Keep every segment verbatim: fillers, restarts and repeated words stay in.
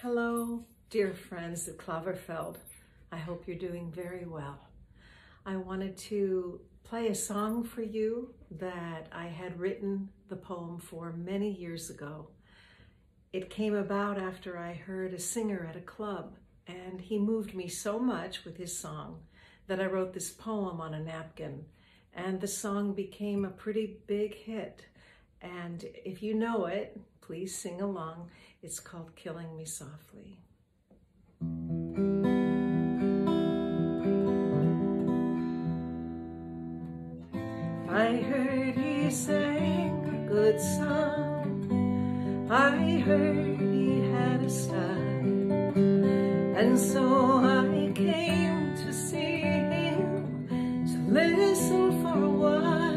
Hello, dear friends at Klaverfeld. I hope you're doing very well. I wanted to play a song for you that I had written the poem for many years ago. It came about after I heard a singer at a club, and he moved me so much with his song that I wrote this poem on a napkin, and the song became a pretty big hit. And if you know it, please sing along. It's called Killing Me Softly. I heard he sang a good song. I heard he had a style. And so I came to see him, to listen for a while.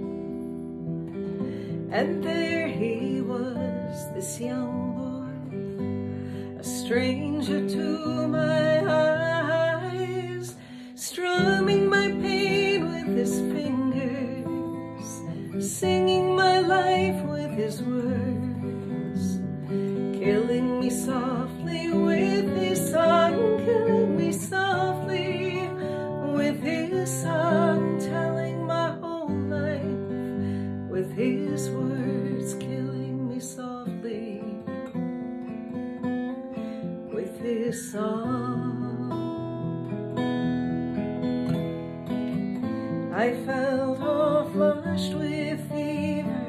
And there he was, this young boy, a stranger to my eyes, strumming my pain with his fingers, singing my life with his words, killing me softly with his song, killing me softly with his song, telling my whole life with his words, killing me softly with his song. I felt all flushed with fever,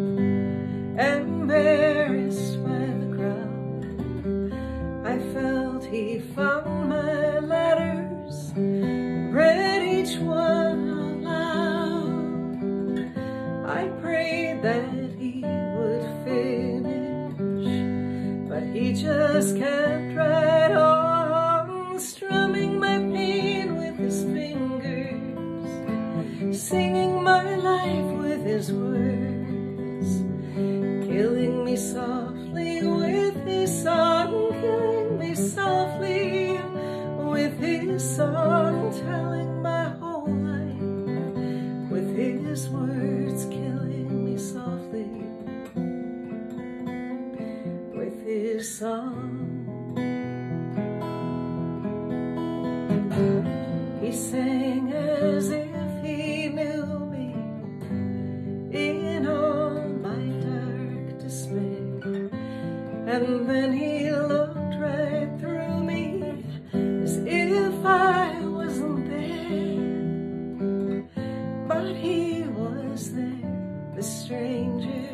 embarrassed by the crowd. I felt he found my letters, read each one aloud. I prayed that he would finish, but he just kept right on, strumming my pain with his fingers, singing my life with his words, killing me softly with his song, killing me softly with his song, telling my whole life with his words, killing me softly with his song. He sang as if he knew me in all my dark despair, and then he looked right through me as if I wasn't there, but he was there, the stranger,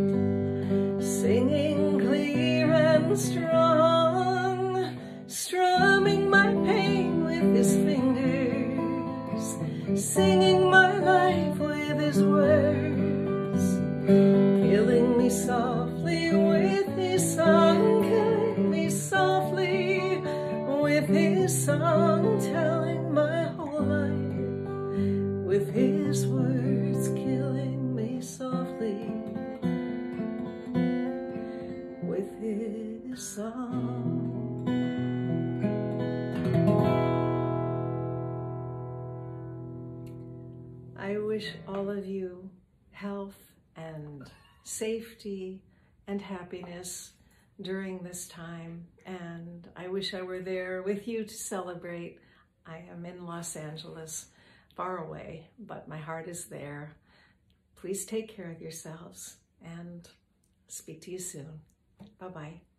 singing clear and strong, strumming my pain with his fingers, singing my life with his words, killing me softly with his song, killing me softly with his song, telling my whole life with his words, killing me softly with his song. I wish all of you health and safety and happiness during this time, and I wish I were there with you to celebrate. I am in Los Angeles, far away, but my heart is there. Please take care of yourselves and speak to you soon. Bye-bye.